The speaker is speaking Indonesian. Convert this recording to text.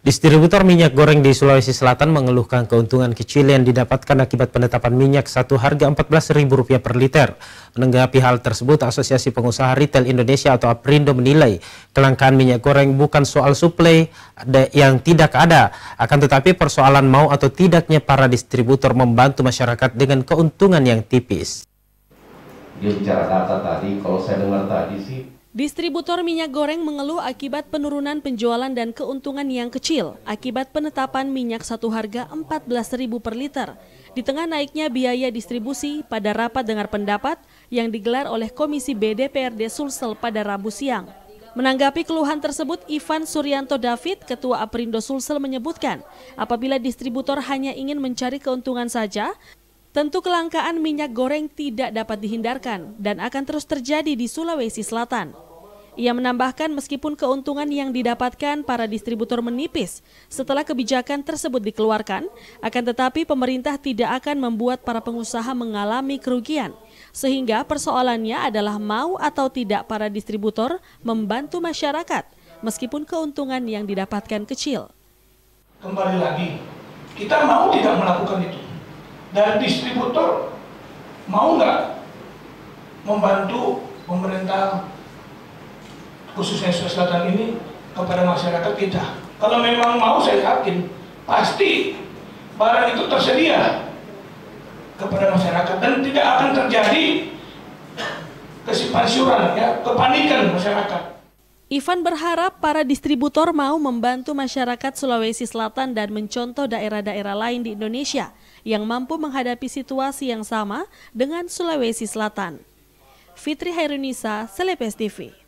Distributor minyak goreng di Sulawesi Selatan mengeluhkan keuntungan kecil yang didapatkan akibat penetapan minyak satu harga Rp14.000 per liter. Menanggapi hal tersebut, Asosiasi Pengusaha Retail Indonesia atau APRindo menilai kelangkaan minyak goreng bukan soal suplai yang tidak ada, akan tetapi persoalan mau atau tidaknya para distributor membantu masyarakat dengan keuntungan yang tipis. Dia bicara data tadi, kalau saya dengar tadi sih, distributor minyak goreng mengeluh akibat penurunan penjualan dan keuntungan yang kecil akibat penetapan minyak satu harga Rp14.000 per liter. Di tengah naiknya biaya distribusi pada rapat dengar pendapat yang digelar oleh Komisi B DPRD Sulsel pada Rabu siang. Menanggapi keluhan tersebut, Ivan Suryanto David, Ketua APRindo Sulsel menyebutkan, apabila distributor hanya ingin mencari keuntungan saja, tentu kelangkaan minyak goreng tidak dapat dihindarkan dan akan terus terjadi di Sulawesi Selatan. Ia menambahkan meskipun keuntungan yang didapatkan para distributor menipis setelah kebijakan tersebut dikeluarkan, akan tetapi pemerintah tidak akan membuat para pengusaha mengalami kerugian. Sehingga persoalannya adalah mau atau tidak para distributor membantu masyarakat meskipun keuntungan yang didapatkan kecil. Kembali lagi, kita mau tidak melakukan itu. Dan distributor mau nggak membantu pemerintah khususnya Sulawesi Selatan ini kepada masyarakat kita? Kalau memang mau, saya yakin pasti barang itu tersedia kepada masyarakat dan tidak akan terjadi kesimpang-siuran, ya, kepanikan masyarakat. Ivan berharap para distributor mau membantu masyarakat Sulawesi Selatan dan mencontoh daerah-daerah lain di Indonesia yang mampu menghadapi situasi yang sama dengan Sulawesi Selatan. Fitri Hairunisa, Selepes TV.